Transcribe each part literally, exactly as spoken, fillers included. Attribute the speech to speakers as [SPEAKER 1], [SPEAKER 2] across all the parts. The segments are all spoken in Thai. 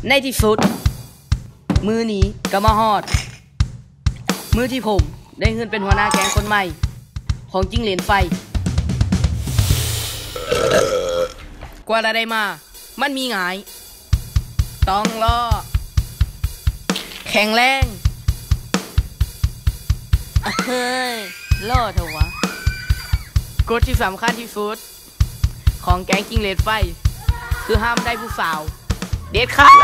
[SPEAKER 1] ในที่สุดมือนี้ก็มาฮอดมือที่ผมได้ขึ้นเป็นหัวหน้าแก๊งคนใหม่ของจิ้งเหลนไฟกว่าจะได้มามันมีหงายต้องรอแข็งแรงเฮ้ยล่อเถอะวะกฎที่สำคัญที่สุดของแก๊งจิ้งเหลนไฟคือห้ามได้ผู้สาวเด็ดขาด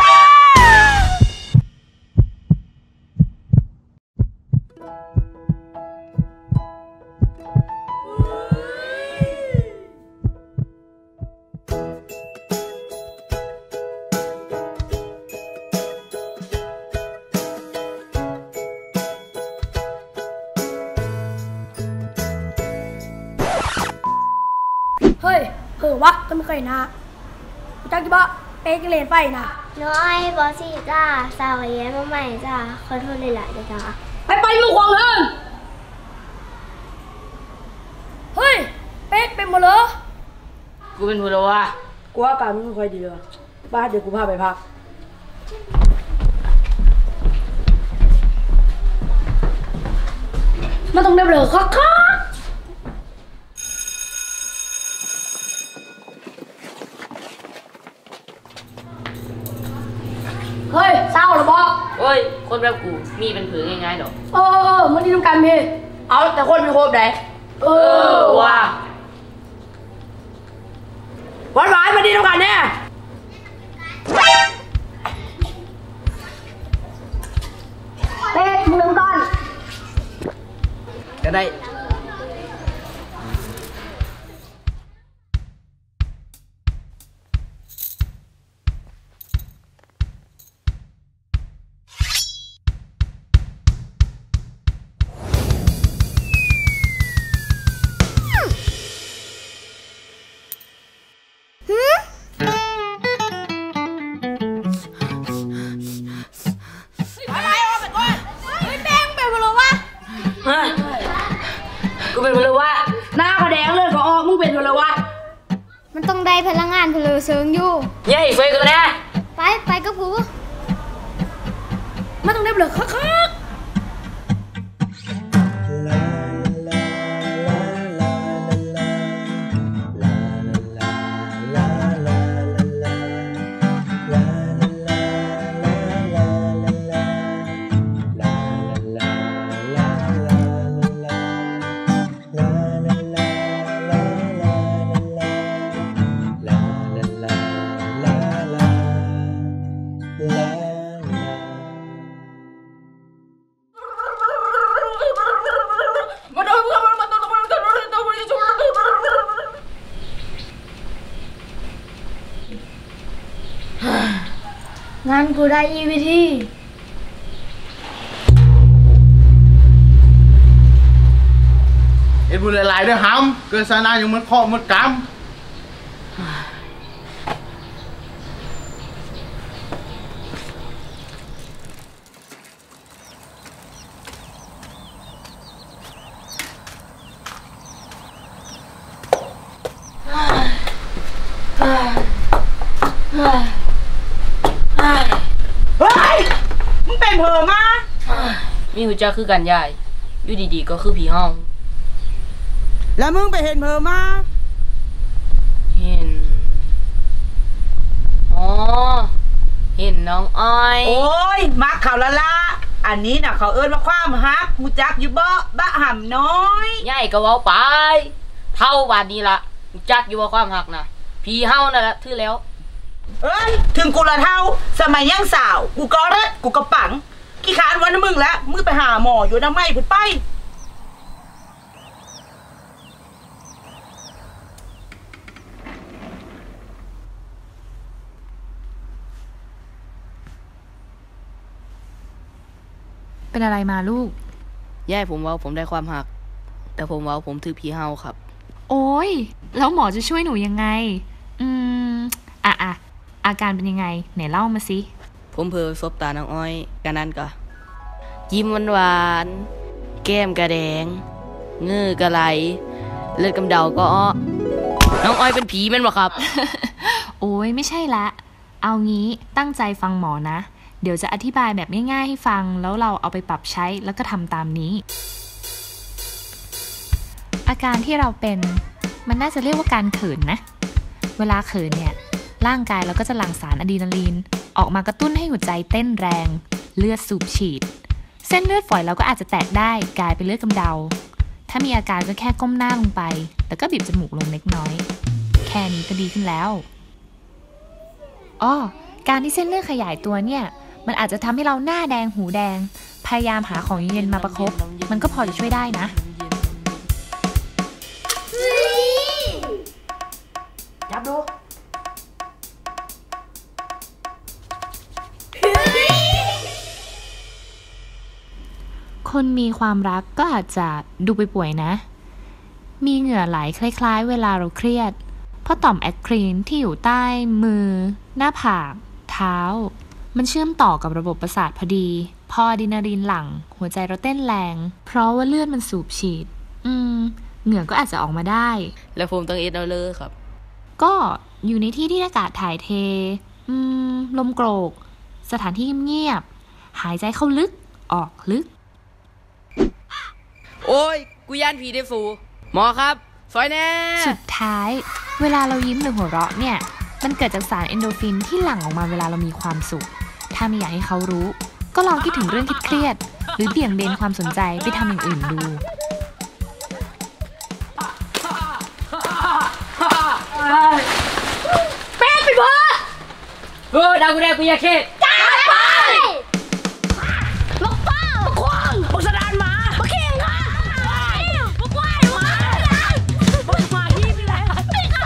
[SPEAKER 2] เฮ้ยเผื่อวะก็ไม่เคยนะจักกี่บ่เป๊กเลนไฟนะ
[SPEAKER 3] น้อยบอสซี่จ้าสาวแย้มมาใหม่จ้าขอโทษเลยหลายจ้า
[SPEAKER 2] ไปไปมือควงเลยเฮ้ยเป๊กเป็นหมดเลย
[SPEAKER 1] กูเป็นผู้ละวะ
[SPEAKER 2] กูว่าการมึงไม่ค่อยดีเลยบ้านเดี๋ยวกูพาไปพักมาต้องได้เบลอคักคักเฮ้ยเศร้าหรอบ่
[SPEAKER 1] โอ้ยคนแบบกูมีเป็นผือง่ายๆหรอ
[SPEAKER 2] เออมันนี่ทำการเพล
[SPEAKER 1] เอาแต่คนเป็นโคบได้
[SPEAKER 2] เออว่ะหวานหวานมันนี่ทำการแน่เป๊กมึงลืมก่อน
[SPEAKER 1] ก็ได้กูเป็นพลวัตหน้าผาแดงเลยก็ออกมึงเป็นพลวัต
[SPEAKER 3] มันต้องได้พลังงานพลเซิงอยู่
[SPEAKER 1] เย้ช่วยกันนะ
[SPEAKER 3] ไปไปกับกู
[SPEAKER 2] มันต้องได้เบลอคักงั้นกูได้อีวิธี
[SPEAKER 4] เอ็ดบุญหลายๆด้วยฮัมเกิดสานาอย่างมันข้อมันกำ
[SPEAKER 1] เฮ้ยมึงเป็นเผลอมามีหัวใจคือกันใหญ่อยู่ดีๆก็คือผีห้อง
[SPEAKER 5] แล้วมึงไปเห็นเผลอมา
[SPEAKER 1] เห็นอ๋อเห็นน้องอ้อย
[SPEAKER 5] โอ้ยมักเขาละละอันนี้น่ะเขาเอิ้นว่าความฮักมูจักอยู่บ่บะห่ำน้อย
[SPEAKER 1] ใหญ่ก็เว้าไปเท่าบาดนี้ละมูจักอยู่ว่าความหักนะผีเฮานั่นแหละถือแล้ว
[SPEAKER 5] เอ้ยถึงกูละเท่าสมัยยังสาวกูก็รัดกูก็ปังกี่ขานวันมึงแล้วมึงไปหาหมออยู่น้ำไม่พุ่นไป
[SPEAKER 6] เป็นอะไรมาลูก
[SPEAKER 1] ย่ายผมว่าผมได้ความหักแต่ผมว่าผมถือผีเฮาครับ
[SPEAKER 6] โอ้ยแล้วหมอจะช่วยหนูยังไงอืมอ่ะอ่ะอาการเป็นยังไงไหนเล่ามาสิ
[SPEAKER 1] ผมเผลอซบตาน้องอ้อยกันนั้นก็ยิ้มหวานๆแก้มกระแดงเงื้อกระไหลเลือดกำเดาก็น้องอ้อยเป็นผีแม่นบ่ครับ
[SPEAKER 6] โอ้ยไม่ใช่ละเอางี้ตั้งใจฟังหมอนะเดี๋ยวจะอธิบายแบบง่ายๆให้ฟังแล้วเราเอาไปปรับใช้แล้วก็ทำตามนี้อาการที่เราเป็นมันน่าจะเรียกว่าการเขินนะเวลาเขินเนี่ยร่างกายเราก็จะหลั่งสารอะดรีนาลีนออกมากระตุ้นให้หัวใจเต้นแรงเลือดสูบฉีดเส้นเลือดฝอยเราก็อาจจะแตกได้กลายเป็นเลือดกำเดาถ้ามีอาการก็แค่ก้มหน้าลงไปแล้วก็บีบจมูกลงเล็กน้อยแค่นี้ก็ดีขึ้นแล้วอ้อการที่เส้นเลือดขยายตัวเนี่ยมันอาจจะทำให้เราหน้าแดงหูแดงพยายามหาของเย็นๆมาประคบมันก็พอจะช่วยได้นะ
[SPEAKER 2] จับดู
[SPEAKER 6] คนมีความรักก็อาจจะดูไปป่วยนะมีเหงื่อไหลคล้ายๆเวลาเราเครียดเพราะต่อมแอครีนที่อยู่ใต้มือหน้าผากเท้ามันเชื่อมต่อกับระบบประสาทพอดีพออะดรีนาลีนหลั่งหัวใจเราเต้นแรงเพราะว่าเลือดมันสูบฉีดอืมเหงื่อก็อาจจะออกมาได้
[SPEAKER 1] แล้วผมต้องเอ็ดเอาเลยครับ
[SPEAKER 6] ก็อยู่ในที่ที่อากาศถ่ายเทอืมลมโกรกสถานที่เงียบหายใจเข้าลึกออกลึก
[SPEAKER 1] โอ้ยกูย่านผีได้ฟูหมอครับซอยแน่
[SPEAKER 6] สุดท้ายเวลาเรายิ้มหรือหัวเราะเนี่ยมันเกิดจากสารเอนโดรฟินที่หลั่งออกมาเวลาเรามีความสุขถ้าไม่อยากให้เขารู้ก็ลองคิดถึงเรื่องเครียดๆหรือเบี่ยงเบนความสนใจไปทำอย่างอื่นดู
[SPEAKER 2] เป็ดไปบ่
[SPEAKER 1] เออดาวกูได้กูอยากเข็ด
[SPEAKER 2] จ้าไปลูกป้าบักควงบักสะดานหมาบักเข่งค่ะบักควายหมาบักหมาที่ไปเลยไม่ค่ะ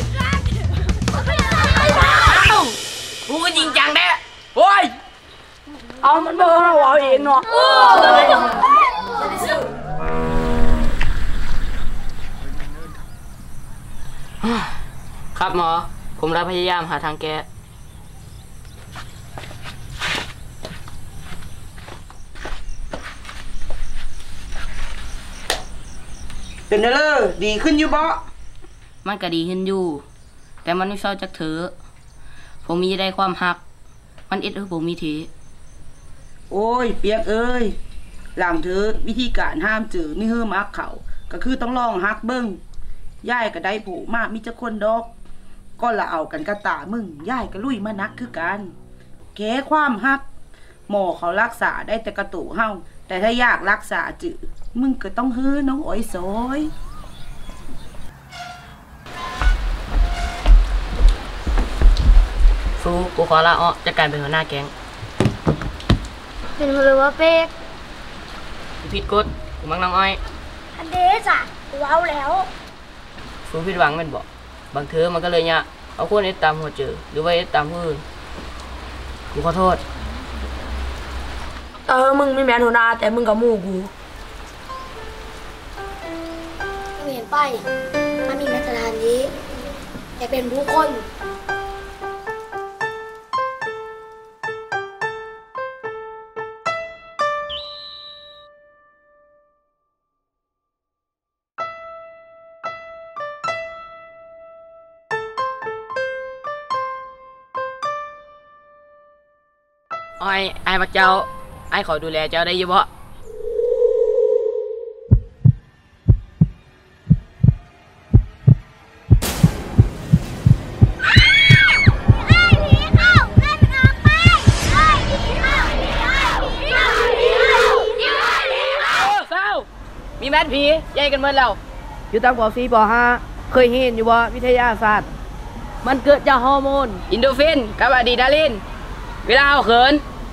[SPEAKER 1] กูก็จริงจังแน่โอ้ย
[SPEAKER 2] เอามันเบอร์เราเอาเองเนาะ
[SPEAKER 1] ครับหมอผมรับพยายามหาทางแก้
[SPEAKER 5] เป็นเด้อดีขึ้นอยู่บ่
[SPEAKER 1] มันก็ดีขึ้นอยู่แต่มันไม่เศร้าจักเถอะผมมีได้ความหักมันเอ็ดเออผมมีที
[SPEAKER 5] โอ้ยเปียกเอ้ยหลังเธอวิธีการห้ามจือไม่เฮือมักเขาก็คือต้องลองฮักเบิ้งย่ายก็ได้ผูมากมีจะคนดอกก็ละเอากันกระตามึงย่ายก็ลุยมานักคือกันแก้ความฮักหมอเขารักษาได้แต่กระตูเฮาแต่ถ้าอยากรักษาจือมึงก็ต้องเฮ้อน้องอ้อยซอย
[SPEAKER 1] ฟูกูขอลาออกจากการเป็นหัวหน้าแก๊ง
[SPEAKER 3] เป็นหรือว่าเป๊ก
[SPEAKER 1] ผิดกฎกูมักน้องอ้อย
[SPEAKER 2] อันเดจ้ะกูเอาแล้ว
[SPEAKER 1] ฟูผิดหวังมันบอกบางเธอมันก็เลยเนี่ยเอาคนเอ็ดตามหัวเจอหรือว่าเอ็ดตามผู้อื่นกูขอโทษ
[SPEAKER 2] เออมึงไม่แม่นหัวหน้าแต่มึงกับมู่กู
[SPEAKER 3] เห็นไปมันมีมาตรฐานนี้แต่เป็นผู้คน
[SPEAKER 1] อ้อยไอ้พระเจ้าไอ้ขอดูแลเจ้าได้ยังบ่มีแมทผีใหญ่กันเมื่อแล้วอยู่ตั้งป.สี่ ป.ห้า เคยเห็นอยู่บ่วิทยาศาสตร์มันเกิดจากฮอร์โมนอินโดรฟินกับอะดรีนาลีนเวลาเอาเขิน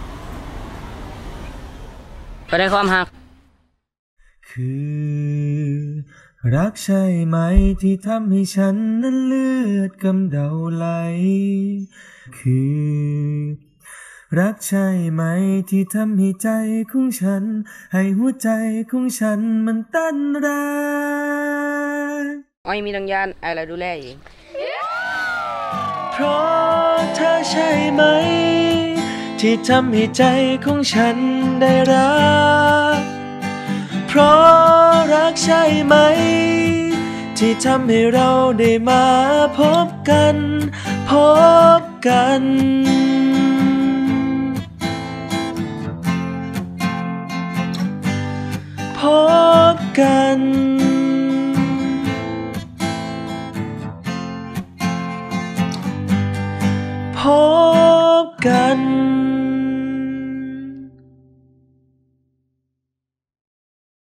[SPEAKER 1] ก็ได้ความหัก
[SPEAKER 7] คือรักใช่ไหมที่ทำให้ฉันนั้นเลือดกำเดาไหลคือรักใช่ไหมที่ทำให้ใจของฉันให้หัวใจของฉันมันเต้นแรง
[SPEAKER 1] อ้อยมีดังยานไอ้เราดูแลเอง
[SPEAKER 7] เพราะเธอใช่ไหมที่ทำให้ใจของฉันได้รักเพราะรักใช่ไหมที่ทำให้เราได้มาพบกันพบกัน พบกัน พบกัน